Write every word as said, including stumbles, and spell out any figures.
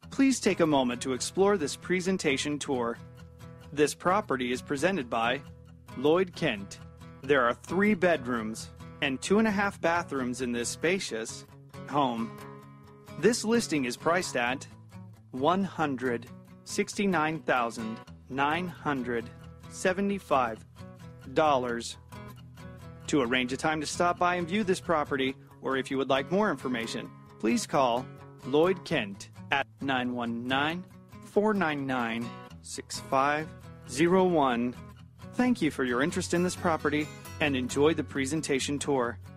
Please take a moment to explore this presentation tour. This property is presented by Lloyd Kent. There are three bedrooms and two and a half bathrooms in this spacious home. This listing is priced at one hundred sixty-nine thousand nine hundred seventy-five dollars. To arrange a time to stop by and view this property, or if you would like more information, please call Lloyd Kent at nine one nine, four nine nine, six five zero one. Thank you for your interest in this property and enjoy the presentation tour.